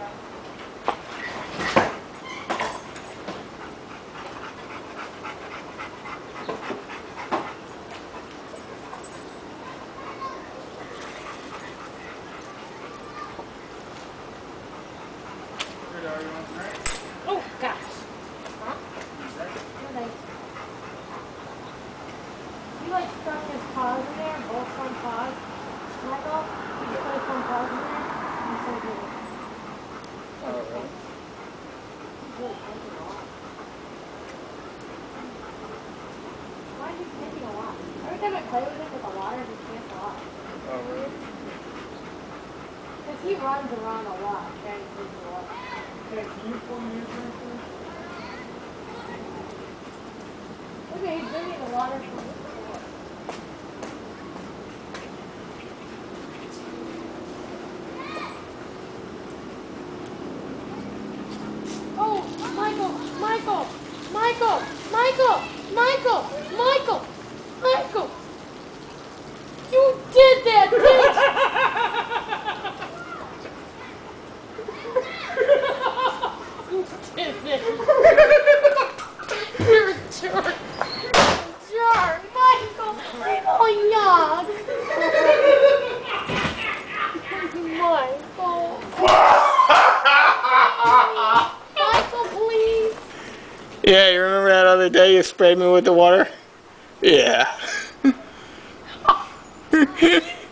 Oh, gosh. Huh? You like stuck his paws in there, both front paws. Michael, you just put his front paws in there. And so good. Oh, really? He's really taking a lot. Why is he taking a lot? Every time I play with him with the water, he takes a lot. Oh, really? Because he runs around a lot, carrying things a lot. Hey, can you pull me in there? Okay, he's drinking the water from the floor. Oh, Michael, Michael, Michael, Michael, Michael, Michael, Michael. You did that, bitch! You did it. You're a jerk. Jerk, Michael. Oh, yuck. Michael. Michael, please. Yeah, you remember that other day you sprayed me with the water? Yeah.